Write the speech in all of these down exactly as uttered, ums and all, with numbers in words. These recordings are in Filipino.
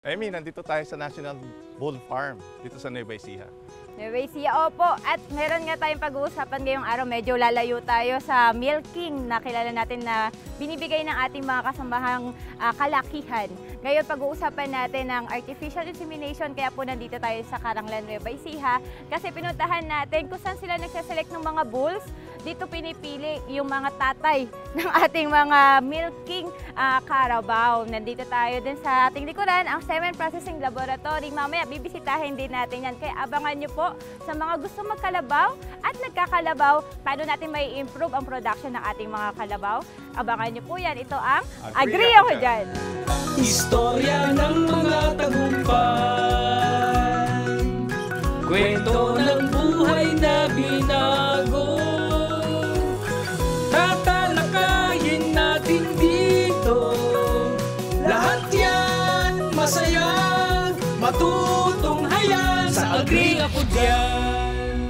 Emmy, nandito tayo sa National Bull Farm dito sa Nueva Ecija. Nueva Ecija, opo. At meron nga tayong pag-uusapan ngayong araw. Medyo lalayo tayo sa milking na kilala natin na binibigay ng ating mga kasamahang uh, kalakihan. Ngayon, pag-uusapan natin ng artificial insemination. Kaya po nandito tayo sa Caranglan, Nueva Ecija. Kasi pinuntahan natin kung saan sila nagsaselect ng mga bulls. Dito pinipili yung mga tatay ng ating mga milking uh, Carabao. Nandito tayo din sa ating likuran, ang Semen Processing Laboratory. Mamaya bibisitahin din natin yan. Kaya abangan nyo po sa mga gusto magkalabaw at nagkakalabaw, paano natin may improve ang production ng ating mga kalabaw. Abangan nyo po yan. Ito ang Agree Ako Dyan! Istorya ng mga tagumpay, kwento ng buhay na binago, tatalakayin natin dito. Lahat yan masaya, matutunghayan sa Agree Ako Dyan.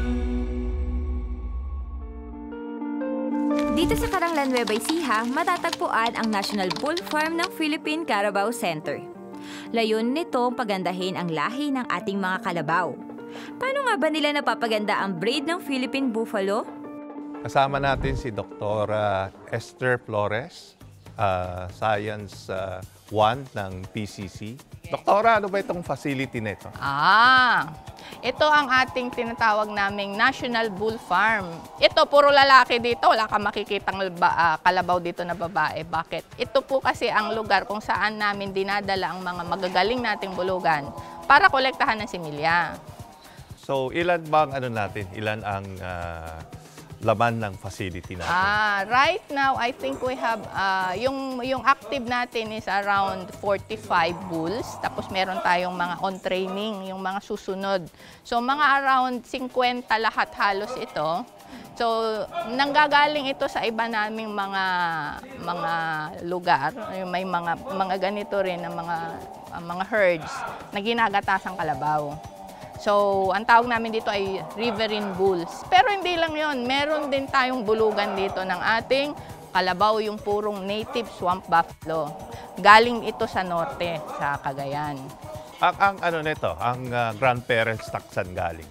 Dito sa Caranglan, Nueva Ecija, matatagpuan ang National Bull Farm ng Philippine Carabao Center. Layunin nito pagandahin ang lahi ng ating mga kalabaw. Paano nga ba nila napapaganda ang breed ng Philippine Buffalo? Kasama natin si Doctor Esther Flores, uh, Science one ng P C C. Doktora, ano ba itong facility nito? Ah, ito ang ating tinatawag naming National Bull Farm. Ito, puro lalaki dito. Wala kang makikitang uh, kalabaw dito na babae. Bakit? Ito po kasi ang lugar kung saan namin dinadala ang mga magagaling nating bulugan para kolektahan ng similya. So, ilan bang ano natin? Ilan ang uh, laman ng facility natin? Ah, right now, I think we have, uh, yung, yung active natin is around forty-five bulls. Tapos meron tayong mga on training, yung mga susunod. So, mga around fifty lahat halos ito. So, nanggagaling ito sa iba naming mga mga lugar. May mga mga ganito rin na mga uh, mga herds na ginagatasang kalabaw. So, ang tawag namin dito ay riverine bulls. Pero hindi lang yon, meron din tayong bulugan dito ng ating kalabaw, yung purong native swamp buffalo. Galing ito sa norte, sa Cagayan. Ang, ang ano nito, ang uh, grandparents taksan galing?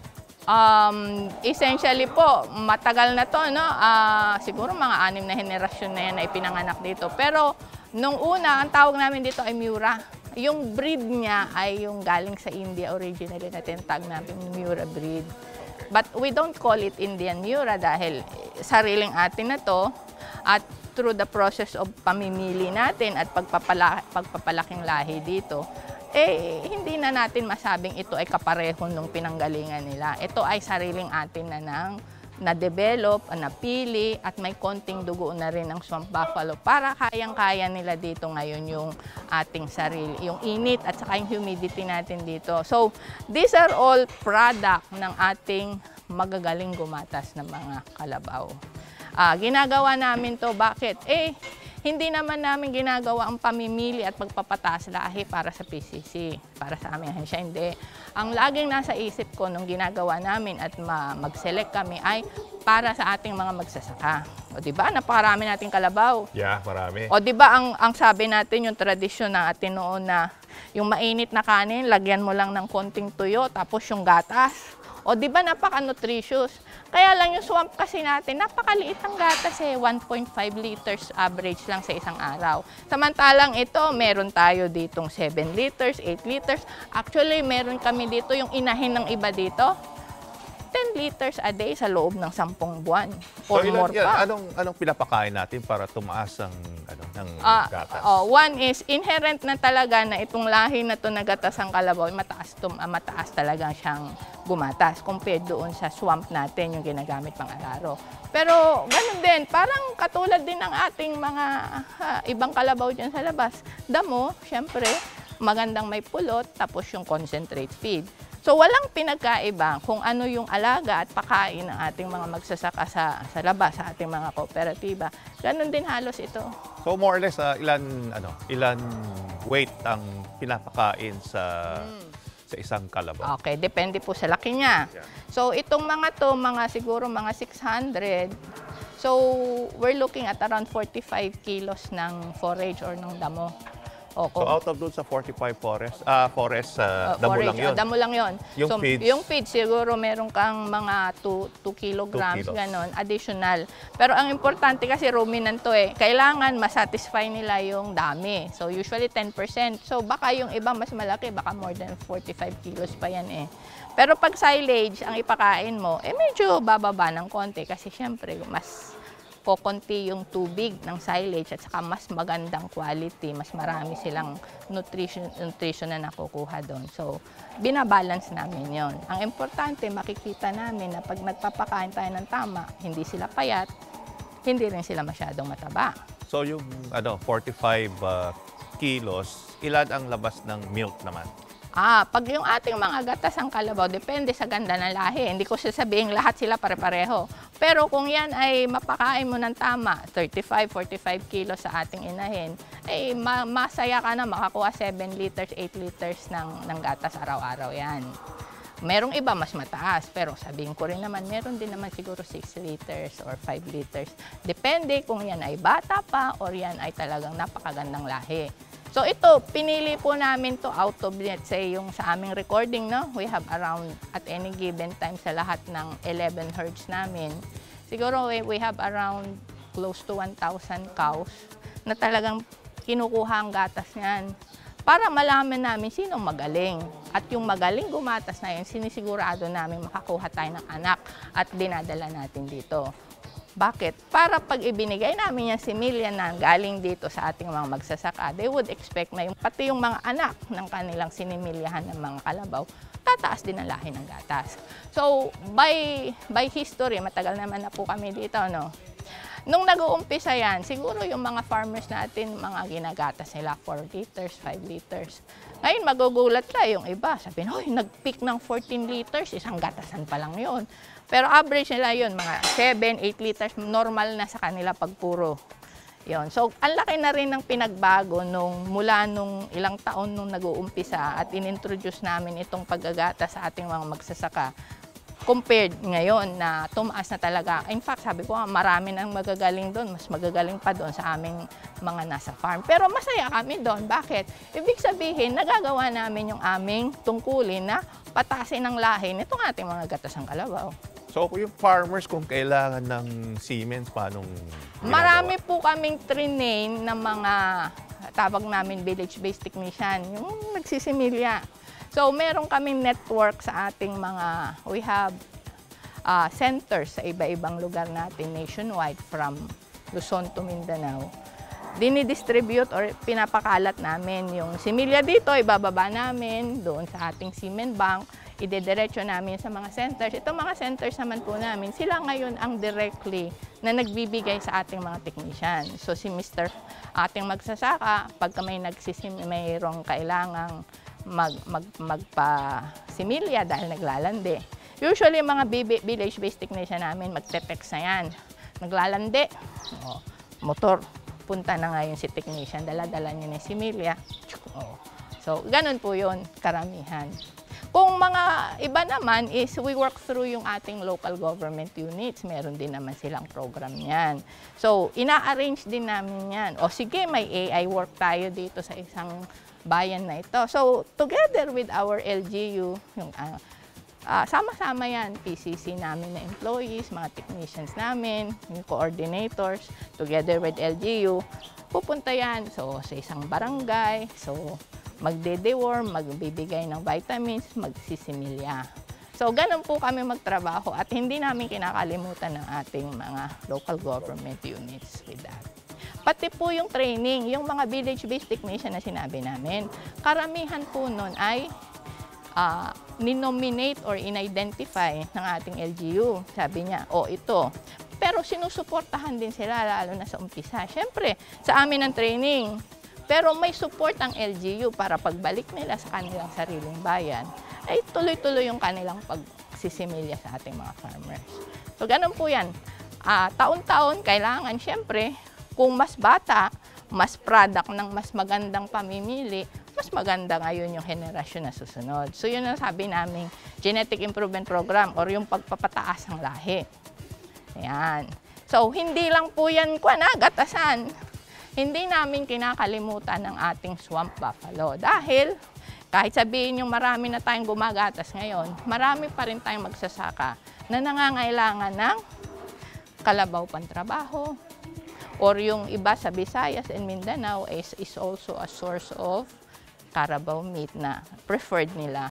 Um, essentially po, matagal na to, no? Uh, siguro mga anim na henerasyon na yan na ipinanganak dito. Pero nung una, ang tawag namin dito ay Miura. Yung breed niya ay yung galing sa India originally na tinatawag namin Miura breed. But we don't call it Indian Miura dahil sariling atin na to, at through the process of pamimili natin at pagpapala, pagpapalaking lahi dito, eh hindi na natin masabing ito ay kapareho nung pinanggalingan nila. Ito ay sariling atin na ng na-develop, napili, at may konting dugo na rin ng swamp buffalo para kayang-kaya nila dito ngayon yung ating sarili, yung init at saka yung humidity natin dito. So, these are all product ng ating magagaling gumatas na mga kalabaw. Uh, ginagawa namin to, bakit? Eh, hindi naman namin ginagawa ang pamimili at pagpapataas lahi para sa P C C, para sa aming ahensya. Hindi. Ang laging nasa isip ko nung ginagawa namin at mag-select kami ay para sa ating mga magsasaka. O di ba, napakarami nating kalabaw. Yeah, marami. O di ba, ang, ang sabi natin, yung tradisyon ng atin noon na yung mainit na kanin, lagyan mo lang ng konting tuyo, tapos yung gatas. O di ba, napaka-nutritious. Kaya lang yung swamp kasi natin, napakaliit ang gatas eh, one point five liters average lang sa isang araw. Samantalang ito, meron tayo ditong seven liters, eight liters. Actually, meron kami dito, yung inahin ng iba dito, ten liters a day sa loob ng sampung buwan. Or So, ilan more yan? pa. Anong, anong pinapakain natin para tumaas ang ano, ng Ah, gatas? oh, one is inherent na talaga na itong lahi na to na gatas ang kalabaw, mataas, tum, ah, mataas talaga siyang gumatas compared doon sa swamp natin yung ginagamit pang araro. Pero ganun din, parang katulad din ng ating mga ha, ibang kalabaw dyan sa labas. Damo, syempre, magandang may pulot, tapos yung concentrate feed. So, walang pinagkaiba kung ano yung alaga at pakain ng ating mga magsasaka sa, sa labas, sa ating mga kooperatiba. Ganon din halos ito. So more or less, uh, ilan, ano, ilan weight ang pinapakain sa, hmm. sa isang kalabaw? Okay, depende po sa laki niya. Yeah. So, itong mga to, mga siguro mga six hundred. So, we're looking at around forty-five kilos ng forage or ng damo. Opo. So out of dun sa forty-five forest, ah forest, ah, Uh, damo forage, lang yun. oh, damo lang yun. Yung so, feeds? Yung feeds, siguro meron kang mga two kilograms, kilos. ganon, additional. Pero ang importante kasi ruminant to eh. Kailangan masatisfy nila yung dami. So, usually ten percent. So, baka yung iba mas malaki, baka more than forty-five kilos pa yan eh. Pero pag silage, ang ipakain mo, eh medyo bababa ng konti kasi syempre mas kokonti yung tubig ng silage at saka mas magandang quality, mas marami silang nutrition, nutrition na nakukuha doon. So, binabalance namin yon. Ang importante, makikita namin na pag nagpapakain tayo ng tama, hindi sila payat, hindi rin sila masyadong mataba. So yung ano, forty-five ah, kilos, ilan ang labas ng milk naman? Ah, pag yung ating mga gatas ang kalabaw, depende sa ganda ng lahi. Hindi ko sasabihin lahat sila pare-pareho. Pero kung yan ay mapakain mo ng tama, thirty-five, forty-five kilos sa ating inahin, ay ma masaya ka na makakuha seven liters, eight liters ng, ng gatas araw-araw yan. Merong iba mas mataas, pero sabihin ko rin naman, meron din naman siguro six liters or five liters. Depende kung yan ay bata pa or yan ay talagang napakagandang lahi. So ito, pinili po namin to out of, let's say, yung sa aming recording, no? We have around, at any given time sa lahat ng eleven herds namin, siguro we, we have around close to one thousand cows na talagang kinukuha ang gatas niyan para malaman namin sino magaling. At yung magaling gumatas na yun, sinisigurado namin makakuha tayo ng anak at dinadala natin dito. Bakit? Para pag ibinigay namin yung similya na galing dito sa ating mga magsasaka, they would expect na yung, pati yung mga anak ng kanilang sinimilyahan ng mga kalabaw, tataas din ang lahi ng gatas. So, by, by history, matagal naman na po kami dito, no? Nung nag-uumpisa yan, siguro yung mga farmers natin, mga ginagatas nila, four liters, five liters. Ngayon, magugulat ka yung iba. Sabi, hoy, nag-peak ng fourteen liters, isang gatasan pa lang yun. Pero average nila yun, mga seven, eight liters, normal na sa kanila pag puro. Yun. So, ang laki na rin ng pinagbago nung, mula nung ilang taon nung nag-uumpisa at inintroduce namin itong paggagata sa ating mga magsasaka. Compared ngayon na tumaas na talaga. In fact, sabi ko, marami nang magagaling doon. Mas magagaling pa doon sa aming mga nasa farm. Pero masaya kami doon. Bakit? Ibig sabihin, nagagawa namin yung aming tungkulin na patasin ng lahi nitong ating mga gatas ng kalabaw. So yung farmers kung kailangan ng Siemens, paanong ginagawa? Marami po kaming train na mga tawag namin village-based technician, yung nagsisimilya. So meron kaming network sa ating mga, we have uh, centers sa iba-ibang lugar natin nationwide from Luzon to Mindanao. Dinidistribute or pinapakalat namin yung similya dito, ibababa namin doon sa ating Semen Bank, idediretso namin sa mga centers. Itong mga centers naman po namin, sila ngayon ang directly na nagbibigay sa ating mga technician. So si Mister ating magsasaka, pagka may nagsisim, mayroong kailangang mag, mag, magpa-similya dahil naglalandi. Usually mga village-based technician namin, magte-text na yan. Naglalandi, oh, motor, punta na ngayon si technician, dala-dala niya ng similya. Oh. So, ganun po yun, karamihan. Kung mga iba naman is we work through yung ating local government units. Meron din naman silang program yan. So, ina-arrange din namin yan. O sige, may A I work tayo dito sa isang bayan na ito. So, together with our L G U, yung uh, uh, sama-sama yan, P C C namin na employees, mga technicians namin, yung coordinators, together with L G U, pupunta yan. So, sa isang barangay, so, magde-deworm, magbibigay ng vitamins, magsisimilya. So, ganun po kami magtrabaho at hindi namin kinakalimutan ng ating mga local government units with that. Pati po yung training, yung mga village-based technician na sinabi namin, karamihan po nun ay uh, ninominate or in-identify ng ating L G U. Sabi niya, oh ito. Pero sinusuportahan din sila lalo na sa umpisa. Siyempre, sa amin ang training. Pero may support ang L G U para pagbalik nila sa kanilang sariling bayan, ay tuloy-tuloy yung kanilang pagsisimilya sa ating mga farmers. So, ganun po yan. Uh, taon-taon, kailangan siyempre, kung mas bata, mas product ng mas magandang pamimili, mas maganda ngayon yung henerasyon na susunod. So, yun ang sabi namin, Genetic Improvement Program or yung pagpapataas ng lahi. Ayan. So, hindi lang po yan kwa na, gatasan. hindi namin kinakalimutan ang ating swamp buffalo. Dahil kahit sabihin yung marami na tayong gumagatas ngayon, marami pa rin tayong magsasaka na nangangailangan ng kalabaw pantrabaho. Or yung iba sa Visayas and Mindanao is, is also a source of carabao meat na preferred nila.